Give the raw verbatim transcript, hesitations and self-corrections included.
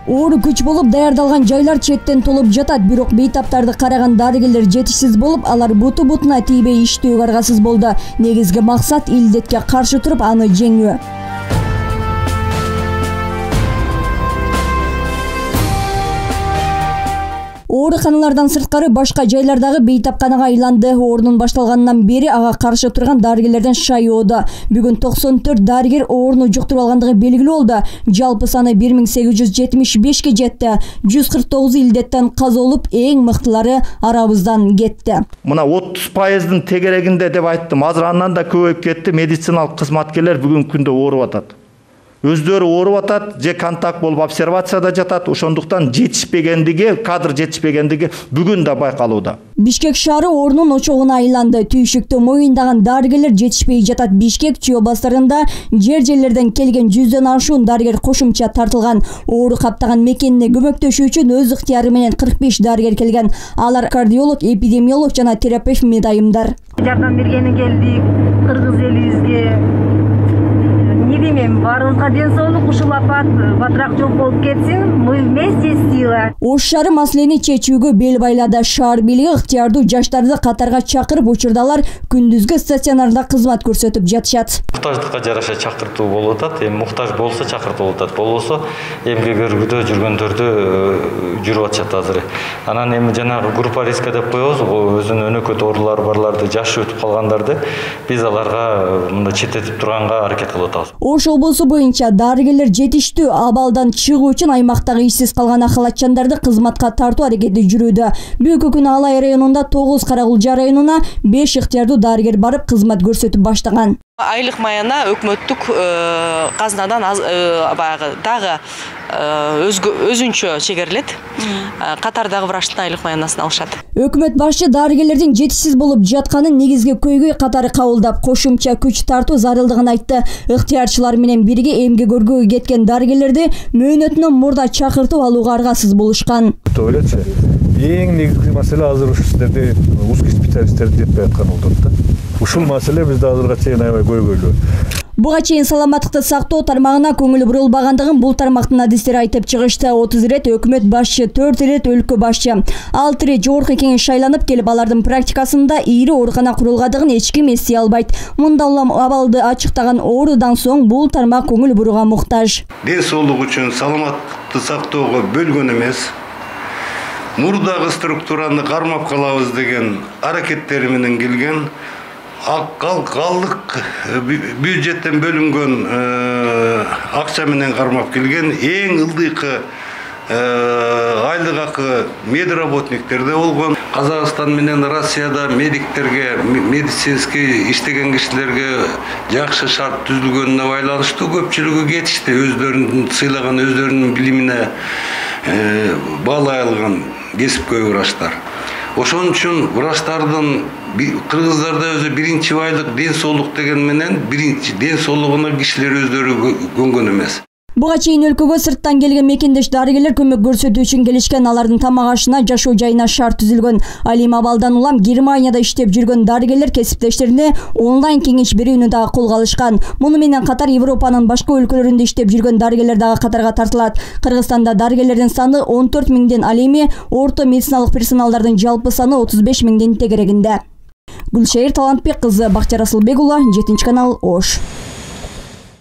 Оору күч болуп даярдалган жайлар четтен толуп жатат, бирок бейтаптарды караган дарыгерлер жетишсиз болуп, алар буту бутуна тийбей иштөөгө аргасыз болду. Негизги максат илдетке каршы туруп аны жеңүү. Ооруканалардан сырткары башка жайлардагы бейтапканага айланды. Оорунун башталганынан бери ага каршы турган дарыгерлерден шайоодо. Бүгүн токсон төрт дарыгер ооруну жуктуруп алгандыгы белгилүү болду. Жалпы саны бир миң сегиз жүз жетимиш бешке жетти. жүз кырк тогуз илдеттен каза болуп, эң мыктылары арабыздан кетти. Мына отуз пайыздын тегерегинде деп айттым. Азыр андан да көбөйүп кетти. Медициналык кызматкерлер бүгүнкү күндө ооруп атат. Өздөрү ооруп атат, же контакт болуп обсервацияда жатат. Ошондуктан жетишпегендиги, кадр жетишпегендиги бүгүн да байкалууда. Бишкек шаары оорунун очогуна айланды. Түйшүктү моюндаган дарыгерлер жетишпей жатат. Бишкек, Чүй областарында жер жерлерден келген жүздөн ашуун дарыгер кошумча тартылган. Оору каптаган мекенине көмөктөшүү үчүн өз ыктыяры менен кырк беш дарыгер келген. Алар кардиолог, эпидемиолог жана терапевт медайымдар. Жардам бергени келдик, кыргыз элибизге. Не демейм, баарыбызга ден соолук, ушул апат батыраак жок болуп кетсин, мы вместе сила. Ош шаары маселени чечүүгө бел байлады. Шаар бийлиги ыктыярдуу жаштарды катарга чакырып, учурдалар күндүзгү стационарда кызмат көрсөтүп жатышат. Муктаждыкка жараша чакыртуу болуп атат. Эми муктаж болсо чакыртып атат, болбосо эмгек өргүдө жүргөндөрдү жүрүп атышат азыр. Анан эми жанагы группа риска деп коебуз, өзүнүн өнөкөт оорулары барларды, жашы өтүп калгандарды биз аларга мындай четтетип турганга аракет кылып атабыз. Ош облусу боюнча дарыгерлер жетиштүү. Абалдан чыгуу үчүн аймактагы ишсиз калган ахалатчандарды кызматка тартуу аракети жүрүүдө. Бүгүнкү күнү Алай районунда тогуз, Карагулжа районуна беш ыктыярдуу дарыгер барып кызмат көрсөтүп баштаган. Айлык маяна өкмөттүк казнадан баягы дагы өзүнчө чегерилет. Катардагы врачтын айлык маянасын алышат. Өкмөт башчы дарыгерлердин жетишсиз болуп жатканын негизги көйгөй катары кабылдап, кошумча күч тартуу зарылдыгын айтты. Ыктыярчылар менен бирге эмгек өргүүгө кеткен дарыгерлерди мөөнөтүнөн мурда чакыртып алууга аргасыз болушкан. Эң негизги маселе азыр ушу силерде узкий специалисттерди жетпей аткан болот да. Ушул маселе бизде азырга чейин аябай көйгөйлүү. Буга чейин саламаттыкты сактоо тармагына көңүл бурулбагандыгын бул тармактын адистери айтып чыгышты. отуз ирет өкмөт башчы, төрт ирет өлкө башчы, алты ирет жогорку кеңеш шайланып келип, алардын практикасында ири оорукана курулгандыгын эч ким эстей албайт. Мында улам абалды ачыктаган оорудан соң бул тармак көңүл бурууга муктаж. Ден соолук үчүн саламаттыкты сактоого бөлгөн эмес, мурдагы структураны кармап калабыз деген аракеттери менен келген. Калдык бюджеттен бөлүнгөн акча менен кармап келген. Эң ылдыйкы айлык акы медработниктерде болгон. Казакстан менен Россияда медиктерге, медицинский иштеген кишилерге жакшы шарт түзүлгөнүнө байланыштуу көпчүлүгү кетишти. Өздөрүнүн сыйлаган, өздөрүнүн билимине баалай алган кесипкөй врачтар. Ошон үчүн врачтардын кыргыздарда өзү биринчи байлык ден соолук деген менен биринчи ден соолугуна кишилер өздөрү көнгөн эмес. Буга чейин өлкөгө сырттан келген мекендеш дарыгерлер көмөк көрсөтүү үчүн келишкен. Алардын тамак ашына, жашоо жайына шарт түзүлгөн. Алим абалдан улам Германияда иштеп жүргөн дарыгерлер кесиптештерине онлайн кеңеш берүүнү дагы колго алышкан. Муну менен катар Европанын башка өлкөлөрүндө иштеп жүргөн дарыгерлер дагы катарга тартылат. Кыргызстанда дарыгерлердин саны он төрт миңден ал эми орто медициналык персоналдардын жалпы саны отуз беш миңдин тегерегинде. Гүлшайыр Талантбек кызы, Бактияр Асылбек уулу, жетинчи канал, Ош.